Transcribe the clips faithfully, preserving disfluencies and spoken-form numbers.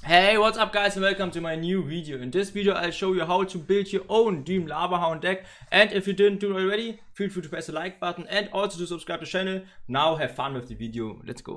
Hey, what's up guys, and welcome to my new video. In this video I'll show you how to build your own Dream Lava Hound deck, and if you didn't do it already, feel free to press the like button and also to subscribe to the channel. Now have fun with the video, let's go.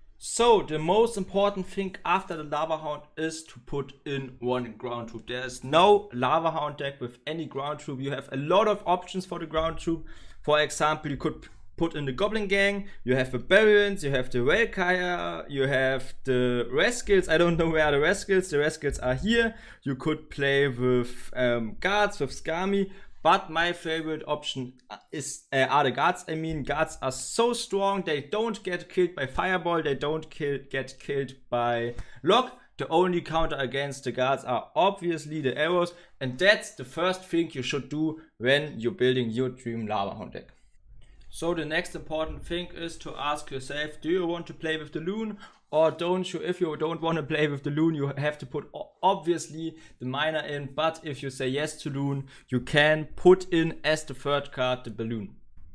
So the most important thing after the Lava Hound is to put in one ground troop. There's no Lava Hound deck with any ground troop. You have a lot of options for the ground troop. For example, you could put in the Goblin Gang, you have the Barbarians, you have the Valkyria, you have the Rascals. I don't know where are the Rascals, the Rascals are here. You could play with um, Guards, with Skami, but my favorite option is uh, are the Guards. I mean, Guards are so strong, they don't get killed by Fireball, they don't kill, get killed by Lock. The only counter against the Guards are obviously the arrows, and that's the first thing you should do when you're building your Dream Lava Hound deck. So the next important thing is to ask yourself, do you want to play with the Loon or don't you? If you don't want to play with the Loon, you have to put obviously the Miner in, but if you say yes to Loon, you can put in as the third card the Balloon.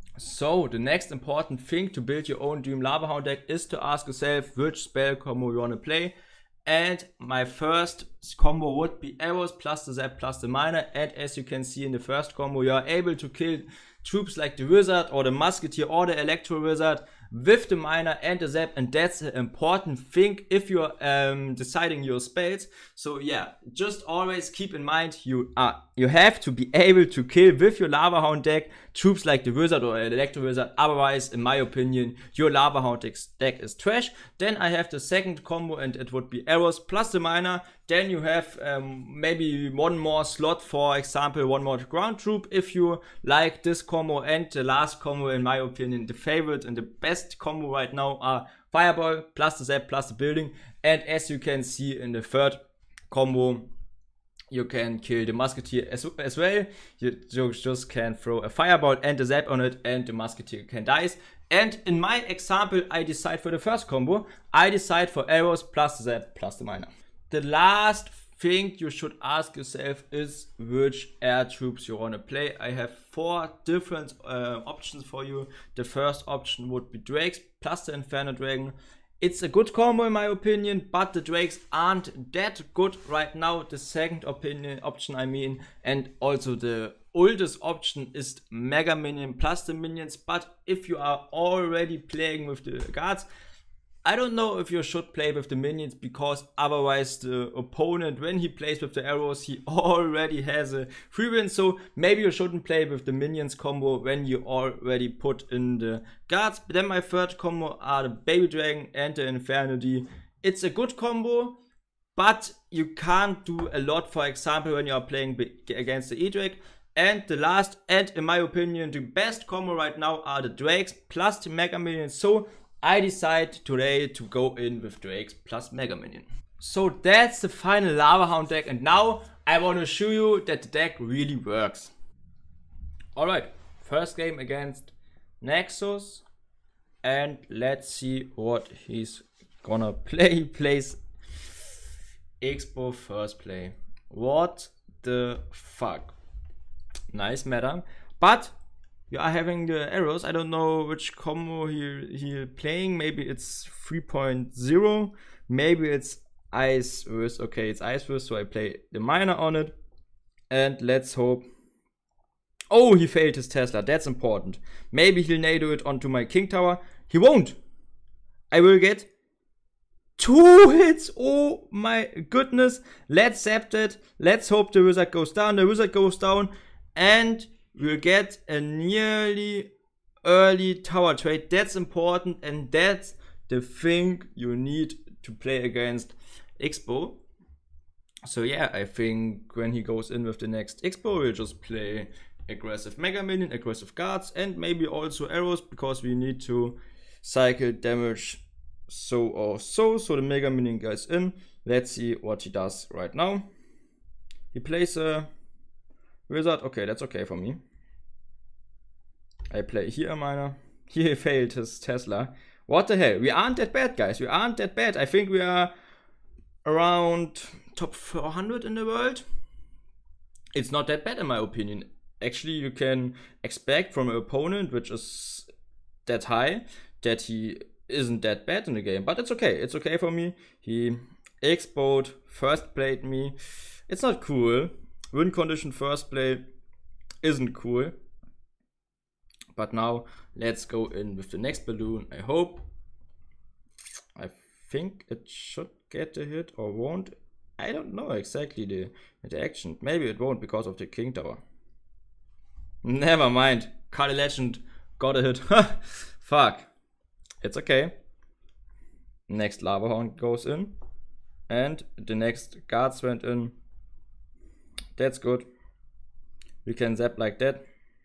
So the next important thing to build your own Dream Lava Hound deck is to ask yourself which spell combo you want to play. And my first combo would be arrows plus the zap plus the miner, and as you can see in the first combo, you are able to kill troops like the wizard or the musketeer or the electro wizard with the miner and the zap, and that's an important thing if you're um, deciding your spells. So yeah, just always keep in mind you are you have to be able to kill with your Lava Hound deck troops like the wizard or the electro wizard. Otherwise, in my opinion, your Lava Hound deck is trash. Then I have the second combo, and it would be arrows plus the miner. Then you have um, maybe one more slot, for example, one more ground troop if you like this combo. And the last combo, in my opinion, the favorite and the best combo right now are Fireball plus the zap plus the building. And as you can see in the third combo, you can kill the musketeer as, as well. You just can throw a Fireball and a zap on it, and the musketeer can die. And in my example, I decide for the first combo, I decide for arrows plus the zap plus the miner. The last thing you should ask yourself is which air troops you want to play. I have four different uh, options for you. The first option would be Drakes plus the Inferno Dragon. It's a good combo in my opinion, but the Drakes aren't that good right now. The second opinion option I mean, and also the oldest option is Mega Minion plus the minions. But if you are already playing with the Guards, I don't know if you should play with the minions, because otherwise the opponent, when he plays with the arrows, he already has a free win. So maybe you shouldn't play with the minions combo when you already put in the Guards. Then my third combo are the Baby Dragon and the Infernity. It's a good combo, but you can't do a lot, for example, when you are playing against the E-Drake. And the last, and in my opinion, the best combo right now are the Drakes plus the Mega Minions. So I decide today to go in with Drakes plus Mega Minion. So that's the final Lava Hound deck, and now I want to show you that the deck really works. Alright, first game against Nexus, and let's see what he's gonna play. He plays X-Bow first play. What the fuck? Nice meta, but you are having the arrows. I don't know which combo he he playing. Maybe it's three point zero. Maybe it's Ice Verse. Okay, it's Ice Verse, so I play the miner on it. And let's hope. Oh, he failed his Tesla. That's important. Maybe he'll nado it onto my King Tower. He won't. I will get two hits. Oh my goodness. Let's zap it. Let's hope the wizard goes down. The wizard goes down, and we'll get a nearly early tower trade. That's important, and that's the thing you need to play against X-Bow. So yeah, I think when he goes in with the next X-Bow, we'll just play aggressive Mega Minion, aggressive Guards, and maybe also arrows, because we need to cycle damage so or so. So the Mega Minion goes in. Let's see what he does right now. He plays a wizard. Okay, that's okay for me. I play here a miner. He failed his Tesla. What the hell? We aren't that bad, guys. We aren't that bad. I think we are around top four hundred in the world. It's not that bad in my opinion. Actually, you can expect from an opponent which is that high that he isn't that bad in the game. But it's okay. It's okay for me. He X-Boat first played me. It's not cool. Win condition first play isn't cool. But now let's go in with the next balloon. I hope. I think it should get a hit or won't. I don't know exactly the, the action. Maybe it won't because of the King Tower. Never mind. Kali Legend got a hit. Fuck. It's okay. Next Lava Hound goes in. And the next guards went in. That's good. We can zap like that.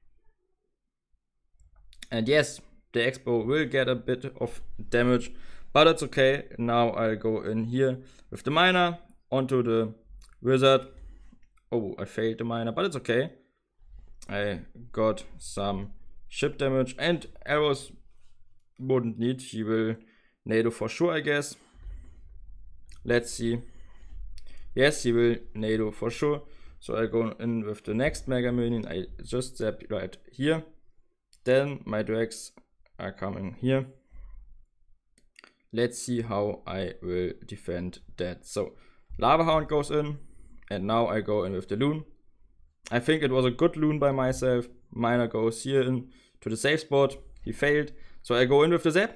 And yes, the X-Bow will get a bit of damage, but it's okay. Now I'll go in here with the miner onto the wizard. Oh, I failed the miner, but it's okay. I got some ship damage and arrows wouldn't need. He will nado for sure, I guess. Let's see. Yes, he will nado for sure. So I go in with the next Mega Minion. I just zap right here. Then my drags are coming here. Let's see how I will defend that. So Lava Hound goes in, and now I go in with the loon. I think it was a good loon by myself. Miner goes here in to the safe spot. He failed, so I go in with the zap.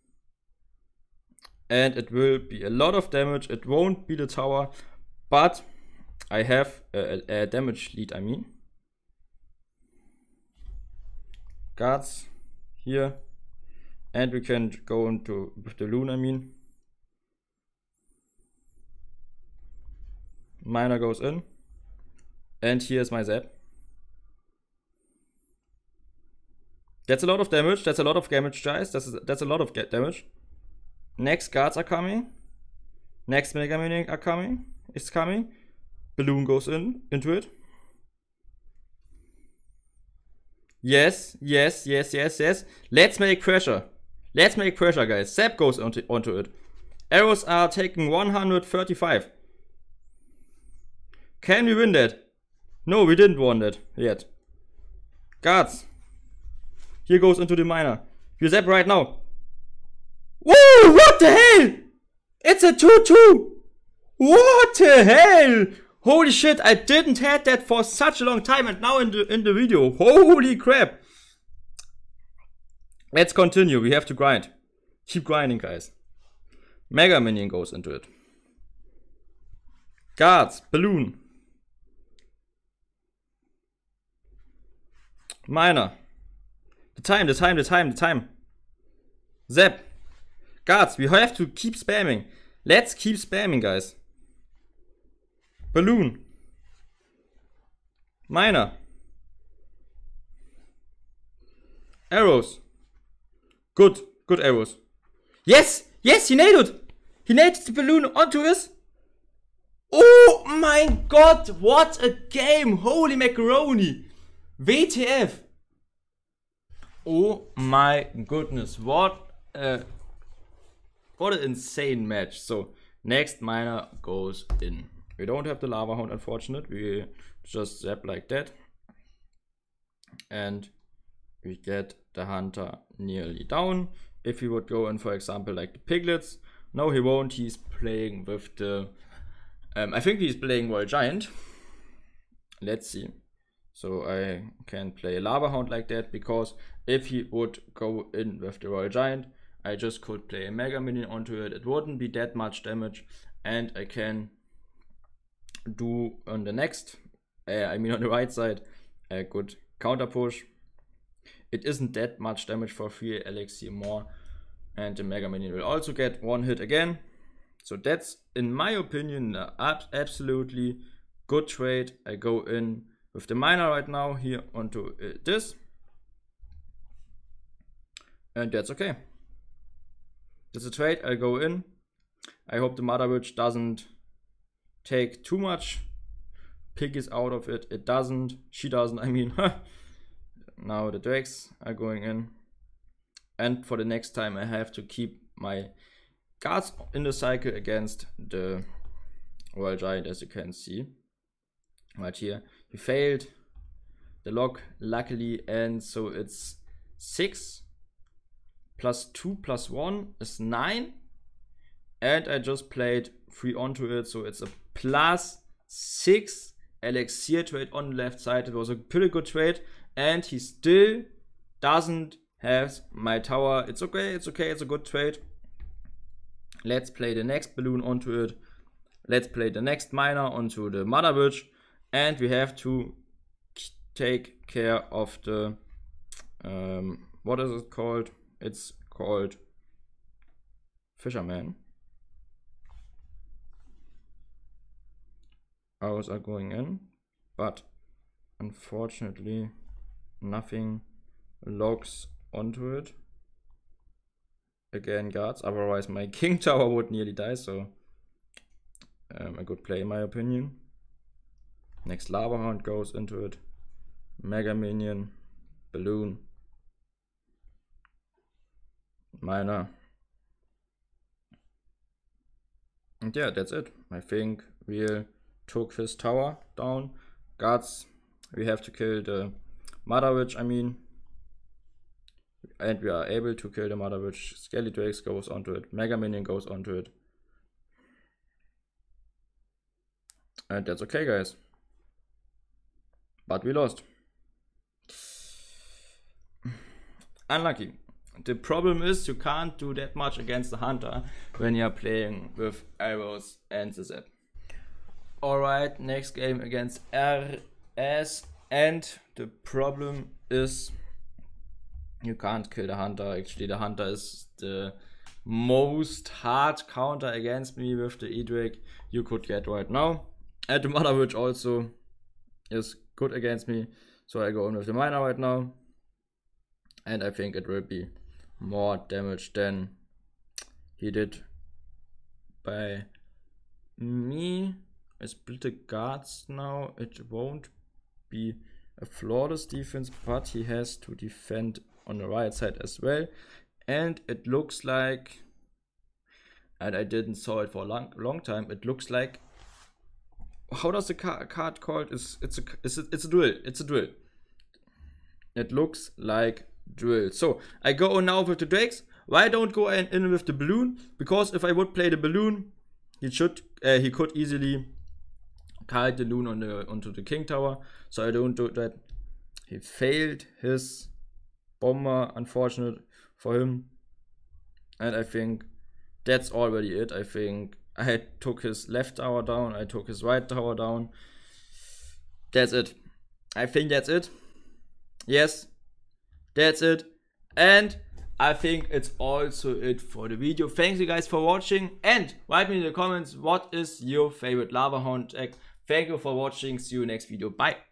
And it will be a lot of damage. It won't be the tower, but I have a, a, a damage lead, I mean. Guards here, and we can go into with the loon, I mean. Miner goes in, and here's my zap. That's a lot of damage. That's a lot of damage, guys. That's a, that's a lot of damage. Next guards are coming. Next Mega Minion are coming. It's coming. Balloon goes in into it. Yes, yes, yes, yes, yes. Let's make pressure. Let's make pressure, guys. Zap goes onto, onto it. Arrows are taking one hundred thirty-five. Can we win that? No, we didn't win that yet. Guards. Here goes into the miner. You zap right now. Whoa, what the hell? It's a two two. What the hell? Holy shit, I didn't had that for such a long time, and now in the in the video. Holy crap. Let's continue. We have to grind. Keep grinding, guys. Mega Minion goes into it. Guards, balloon. Miner. The time, the time, the time, the time. Zap. Guards, we have to keep spamming. Let's keep spamming, guys. Balloon. Miner. Arrows. Good, good arrows. Yes, yes, he nailed. He nailed the balloon onto us. Oh my god, what a game. Holy macaroni. W T F. Oh my goodness, what a, what an insane match. So, next miner goes in. We don't have the Lava Hound, unfortunately. We just zap like that. And we get the Hunter nearly down. If he would go in, for example, like the Piglets. No, he won't. He's playing with the... Um, I think he's playing Royal Giant. Let's see. So I can play a Lava Hound like that, because if he would go in with the Royal Giant, I just could play a Mega Minion onto it. It wouldn't be that much damage. And I can do on the next, uh, I mean on the right side, a good counter push. It isn't that much damage for three elixir more, and the Mega Minion will also get one hit again. So that's, in my opinion, an ab absolutely good trade. I go in with the miner right now here onto uh, this, and that's okay. That's a trade. I go in. I hope the Mother Witch doesn't take too much. Pig is out of it. It doesn't. She doesn't, I mean. Now the Drakes are going in. And for the next time I have to keep my guards in the cycle against the Royal Giant, as you can see. Right here. He failed the lock, luckily, and so it's six plus two plus one is nine. And I just played three onto it, so it's a plus six elixir trade on the left side. It was a pretty good trade, and he still doesn't have my tower. It's okay, it's okay, it's a good trade. Let's play the next balloon onto it. Let's play the next miner onto the mother bridge, and we have to take care of the um, what is it called? It's called Fisherman. Arrows are going in, but unfortunately nothing logs onto it. Again, guards, otherwise my king tower would nearly die, so um, a good play in my opinion. Next lava hound goes into it. Mega minion, balloon, miner. And yeah, that's it. I think we took his tower down. Guards, we have to kill the mother witch, I mean. And we are able to kill the mother witch. Skelly Drakes goes onto it. Mega minion goes onto it. And that's okay, guys. But we lost. Unlucky. The problem is you can't do that much against the hunter when you're playing with arrows and the zap. Alright, next game against R S, and the problem is you can't kill the hunter. Actually, the hunter is the most hard counter against me with the E-Drake you could get right now. And the mother witch also is good against me, so I go on with the miner right now, and I think it will be more damage than he did by me. I split the guards now. It won't be a flawless defense, but he has to defend on the right side as well. And it looks like, and I didn't saw it for a long, long time, it looks like, how does the car, card called? It's, it's, a, it's, a, it's a drill. It's a drill. It looks like drill. So I go now with the drakes. Why don't go in, in with the balloon? Because if I would play the balloon, he should uh, he could easily kite the balloon on the onto the king tower. So I don't do that. He failed his bomber, unfortunate for him. And I think that's already it. I think I took his left tower down. I took his right tower down. That's it. I think that's it. Yes. That's it, and I think it's also it for the video. Thanks you guys for watching, and write me in the comments what is your favorite lava hound deck. Thank you for watching. See you next video. Bye.